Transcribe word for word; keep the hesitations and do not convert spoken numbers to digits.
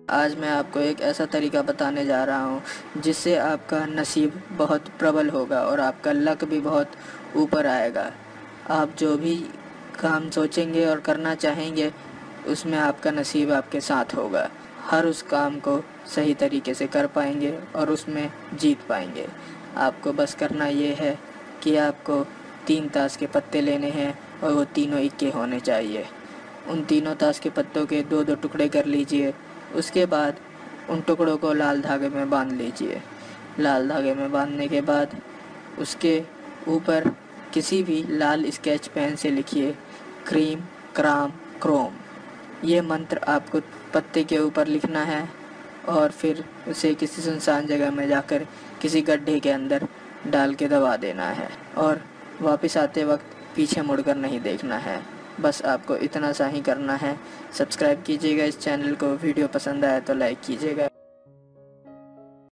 आज मैं आपको एक ऐसा तरीका बताने जा रहा हूँ जिससे आपका नसीब बहुत प्रबल होगा और आपका लक भी बहुत ऊपर आएगा। आप जो भी काम सोचेंगे और करना चाहेंगे उसमें आपका नसीब आपके साथ होगा। हर उस काम को सही तरीके से कर पाएंगे और उसमें जीत पाएंगे। आपको बस करना ये है कि आपको तीन ताश के पत्ते लेने हैं और वो तीनों इक्के होने चाहिए। उन तीनों ताश के पत्तों के दो दो टुकड़े कर लीजिए। उसके बाद उन टुकड़ों को लाल धागे में बांध लीजिए। लाल धागे में बांधने के बाद उसके ऊपर किसी भी लाल स्केच पेन से लिखिए क्रीम क्राम क्रोम। ये मंत्र आपको पत्ते के ऊपर लिखना है और फिर उसे किसी सुनसान जगह में जाकर किसी गड्ढे के अंदर डाल के दबा देना है और वापस आते वक्त पीछे मुड़कर नहीं देखना है। बस आपको इतना सा ही करना है। सब्सक्राइब कीजिएगा इस चैनल को। वीडियो पसंद आया तो लाइक कीजिएगा।